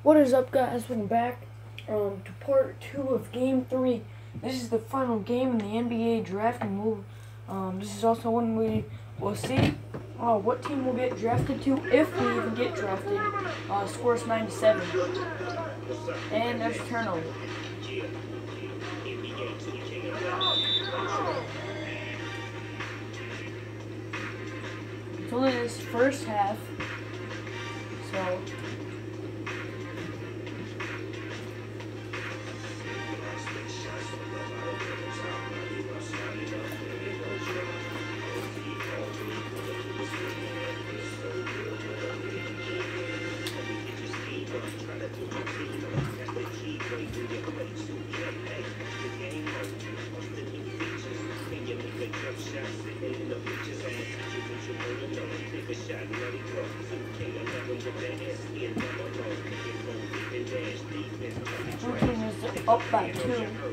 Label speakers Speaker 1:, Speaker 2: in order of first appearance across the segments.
Speaker 1: What is up, guys? Welcome back to part 2 of Game 3. This is the final game in the NBA draft, and this is also when we will see what team will get drafted to, if we even get drafted. Scores 9-7. And there's a turnover. It's only this first half, so... Brooklyn is up by 2.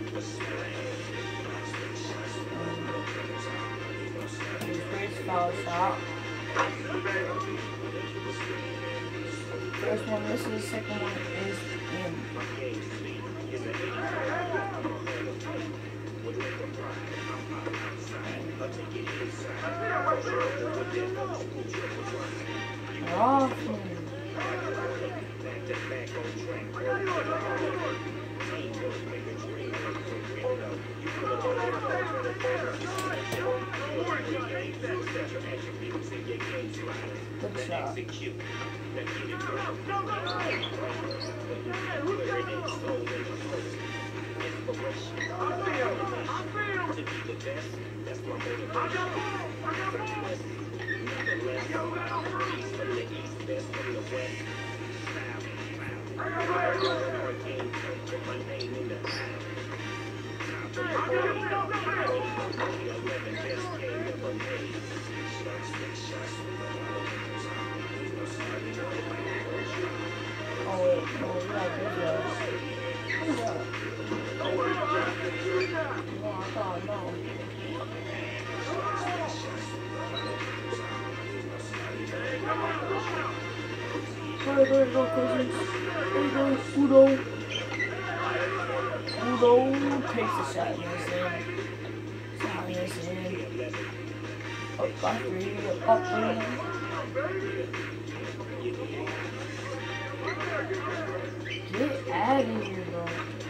Speaker 1: First foul shot. First one misses, second one is in. Good shot. There you go, Cousins. There you go, Udo. Udo takes the shot and it's in. Shot and it's in. Up by 3, up 3. Get out of here, bro.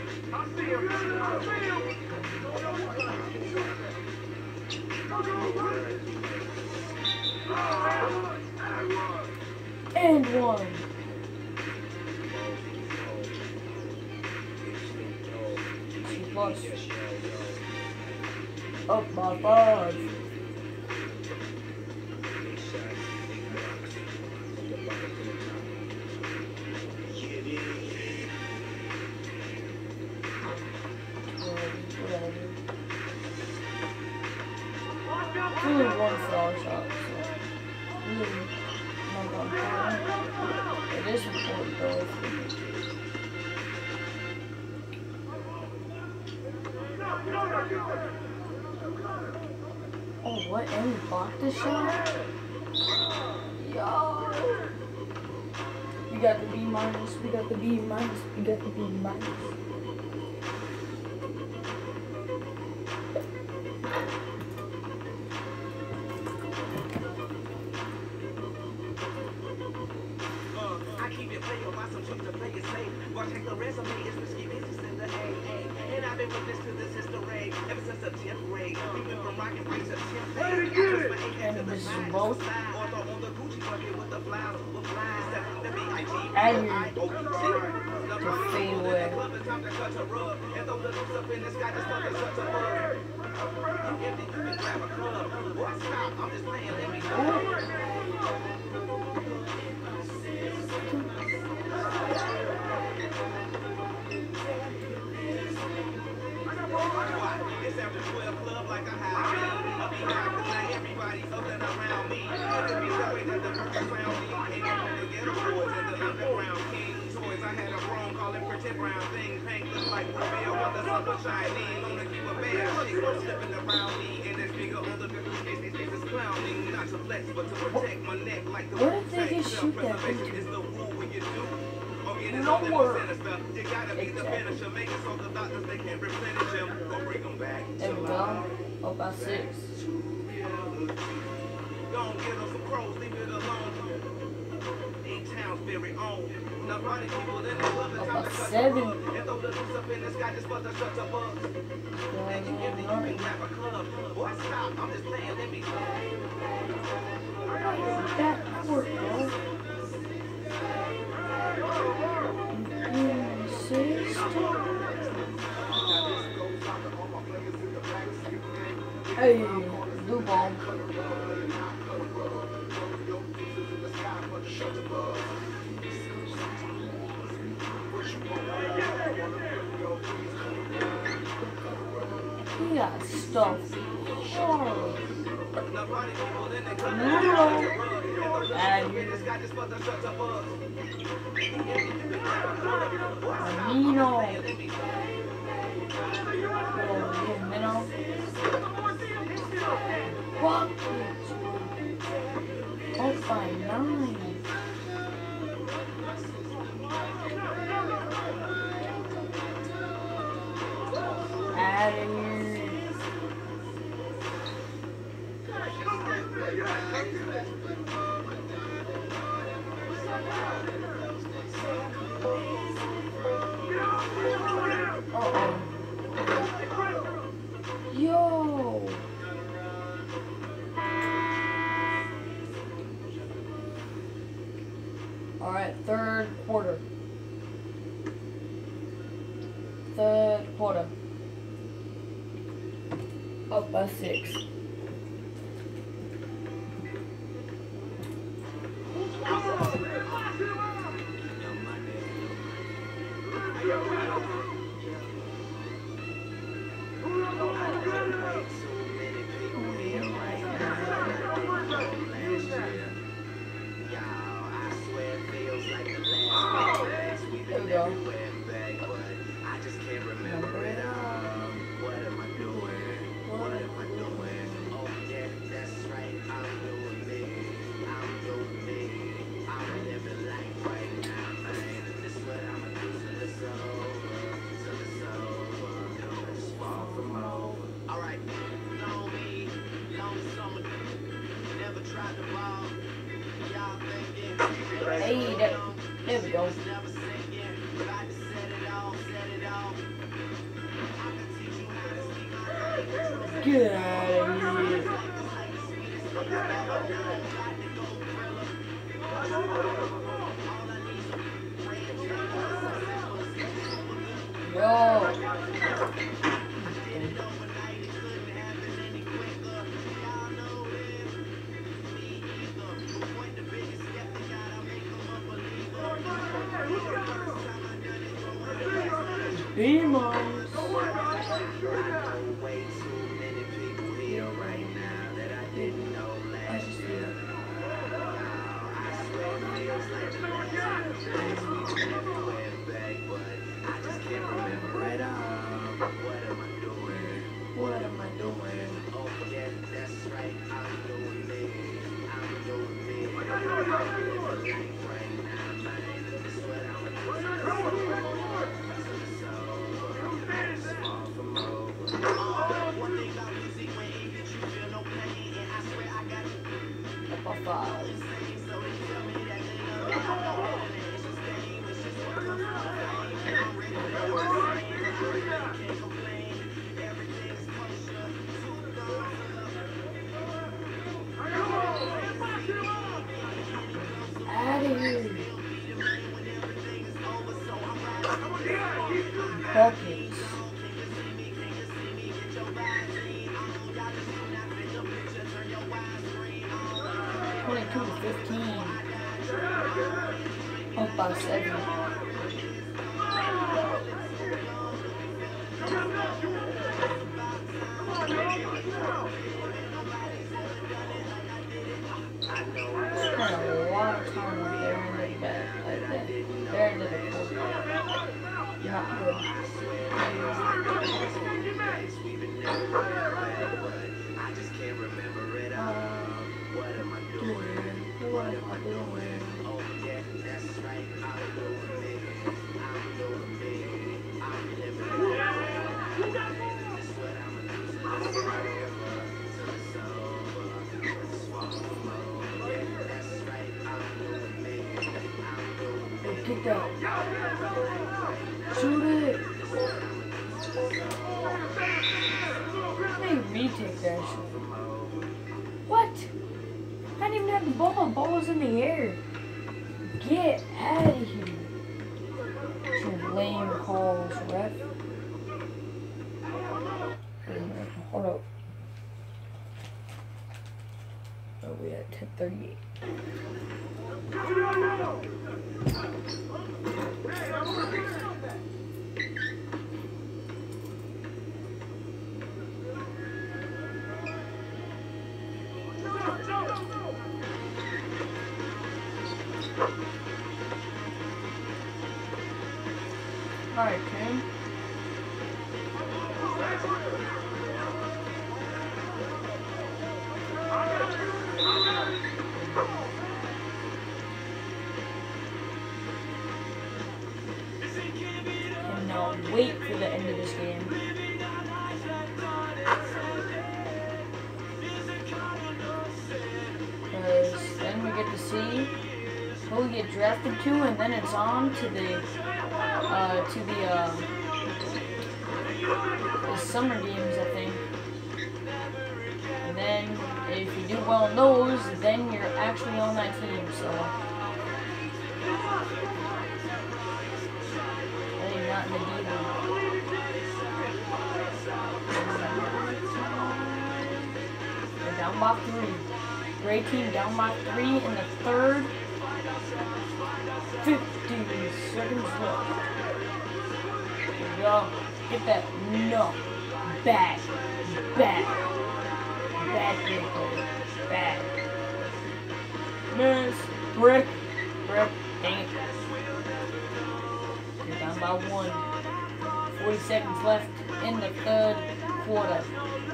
Speaker 1: And 1. Plus. Up by 5. Only one foul shot, so really not on fire. It is important though. Oh, what? And we blocked the shot? Yo! We got the B minus, we got the B minus, we got the B minus. And this is both. And to fade away.
Speaker 2: It's after 12 club like a high. I'll be high everybody's something around me. It'll be the way that the purpose round me. Ain't no the ghetto boys and the underground king toys. I had a wrong calling pretend brown thing. Pink look like Rebel when the sun was shining. Gonna keep a bad chick from slipping around me. And this bigger on the business case, these niggas is clowning. Not to flex, but to protect my neck like the
Speaker 1: What if they just shoot that?
Speaker 2: Self-preservation is the rule when you do.
Speaker 1: nowhere.
Speaker 2: You gotta be the finisher, make it so the doctors they can replenish him or bring him back.
Speaker 1: There we go. Up by 6.
Speaker 2: Don't give them some crows, leave it alone. A-town's very own. Nobody people in the club is time to shut
Speaker 1: 7.
Speaker 2: the bug. And throw the loose up in the sky just for the shut the bugs. And you give me you have a club. Boy, stop, I'm just playing, let me
Speaker 1: That worked, bro. Hey, blue bomb. He got stuff hard. Amino. What? Oh, by 9. Out of here. Yo. All right, third quarter. Up by 6. Hey, there we go. Get out of here. Yo. Demons.
Speaker 2: Way too many people here right now that I didn't know last year. I swear it feels like the last few days we went back, but I just can't remember it all. What am I doing? What am I doing? Oh yeah, that's right. I'm doing me. I'm doing me. I'm living life right now, man. This is what I'm doing.
Speaker 1: Buckets. To 15. Up by 7. Spent a lot of time right there in the back, like that. There into the quarter. Not good.
Speaker 2: I just can't remember it all. What am I doing? What am I doing? Oh yeah, that's right. I'm doing me.
Speaker 1: Get that. Shoot it. They retake that shit. What? I didn't even have the ball. The ball was in the air. Get out of here. Some lame calls, ref. Hold up. Oh, we at 10:38. Alright, Tim. And now wait for the end of this game. Because then we get to see who we get drafted to, and then it's on to the summer games, I think. And then if you do well in those, then you're actually on that team. So I think not in the D League. They're down by 3. Great team down by 3 in the third. 50 seconds left. There we go. Get that. No. Back. Back. Back. Back. Miss. Brick. Brick. Dang it. You're down by 1. 40 seconds left in the third quarter.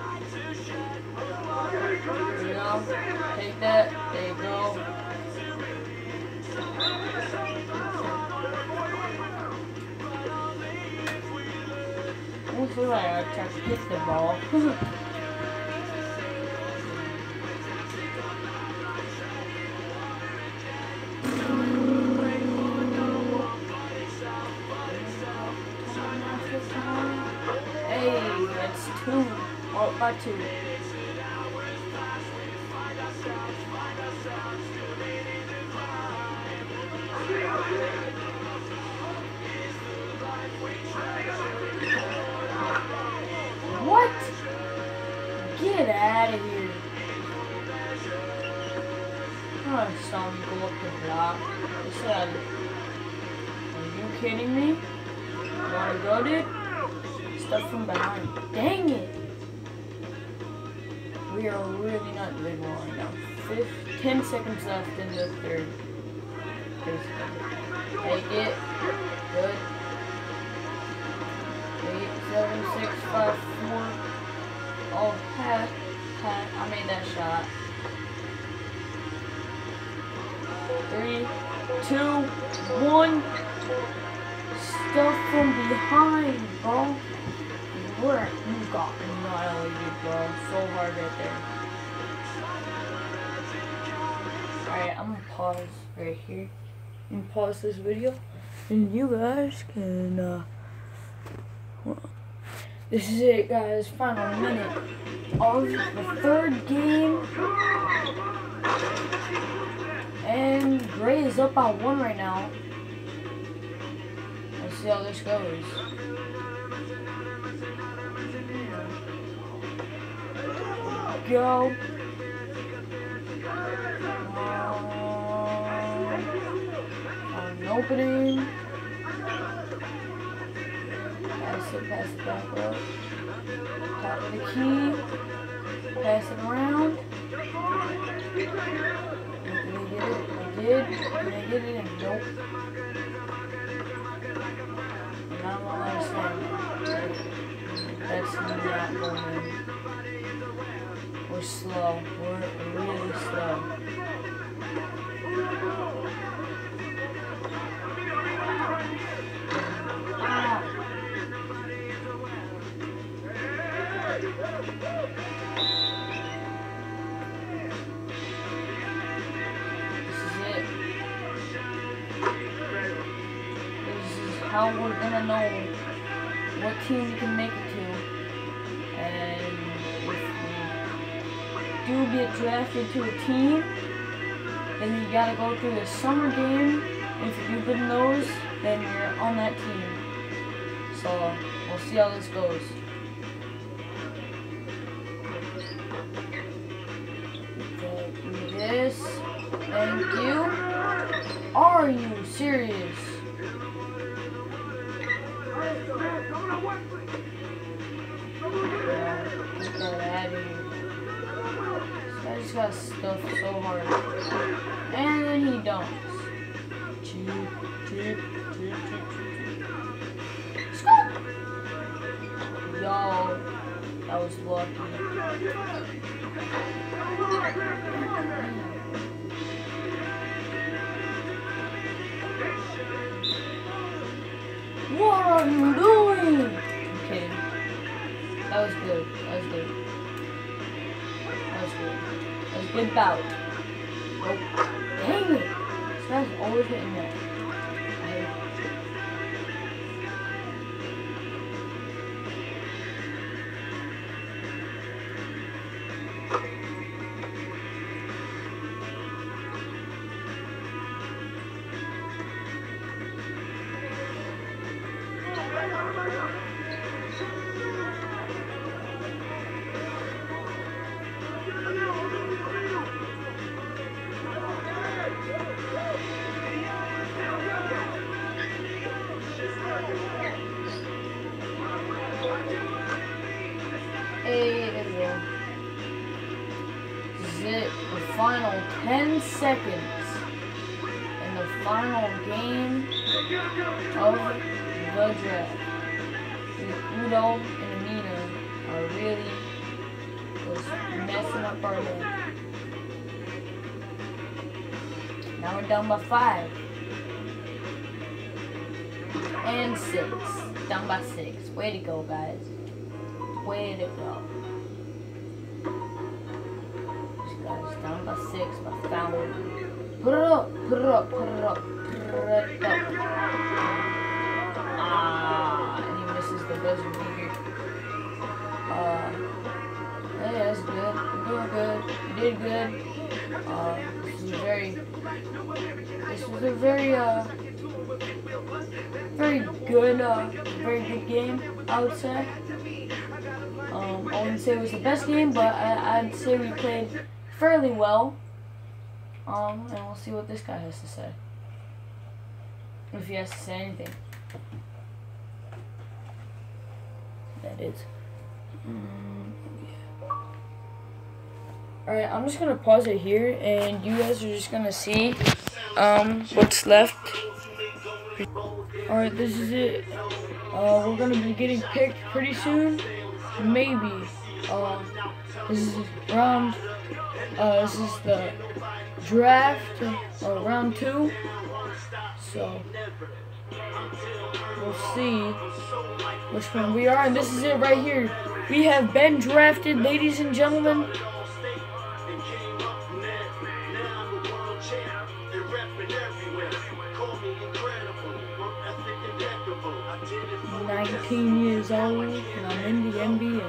Speaker 1: There you go. Take that. There you go. I feel like I tried to hit the ball. Hey, that's 2. Oh, by 2. What? Get out of here. I saw him go up the block. I said, are you kidding me? You wanna go, dude? Stuff from behind. Dang it! We are really not doing well right now. 10 seconds left in the third. Take it. Good. 8, 7, 6, 5, 4. Oh, pat. I made that shot. 3, 2, 1. Stuff from behind, bro. You got annihilated, bro. So hard right there. Alright, I'm gonna pause right here. I'm gonna pause this video. And you guys can, well, this is it, guys. Final minute of the third game. And Gray is up by 1 right now. Let's see how this goes. Go. An opening. Pass it back up. Top of the key. Pass it around. Did I get it? And nope. And I don't understand. That's not going in. We're slow. We're really slow. Ah. This is it. how we're gonna know what team we can make it to. And if we do get drafted to a team, then you gotta go through the summer game. If you do good in those, then you're on that team. So we'll see how this goes. Do this. Thank you. Are you serious? Get that out of here. This guy just got stuffed so hard. And then he dunks. Yo, that was lucky. What are you doing? Okay. That was good. That was good. That was good. That was a good bout. Oh, dang it! This guy's always hitting that. This is it, the final 10 seconds in the final game of the draft. Udo and Amina are really just messing up our game. Now we're down by 5 and 6. Down by 6. Way to go, guys. Way to go. This guy's down by 6, but found it. Put it up, put it up, put it up, put it up. Ah, and he misses the buzzer beater. Hey, that's good. You're doing good. You did good. This was a very very good game, I would say. I wouldn't say it was the best game, but I'd say we played fairly well. And we'll see what this guy has to say. If he has to say anything. That is. Alright, I'm just gonna pause it here, and you guys are just gonna see what's left. Alright, this is it. We're gonna be getting picked pretty soon. Maybe. This is round. This is the draft, round 2. So we'll see which one we are, and this is it right here. We have been drafted, ladies and gentlemen. 19 years old, and I'm in the NBA.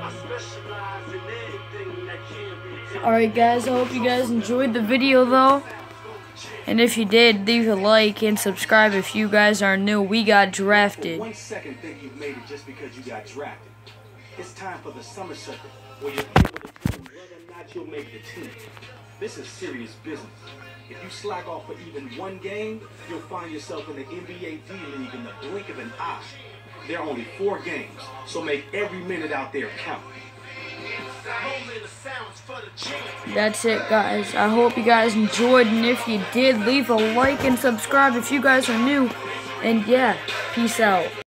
Speaker 1: Alright guys, I hope you guys enjoyed the video though. And if you did, leave a like and subscribe if you guys are new. We got drafted.
Speaker 3: 1 second think you've made it just because you got drafted. It's time for the summer circuit, where you're able to determine whether or not you'll make the team. This is serious business. If you slack off for even one game, you'll find yourself in the NBA D-League in the blink of an eye. There are only 4 games, so make every minute out there count.
Speaker 1: That's it, guys. I hope you guys enjoyed, and if you did, leave a like and subscribe if you guys are new. And yeah, peace out.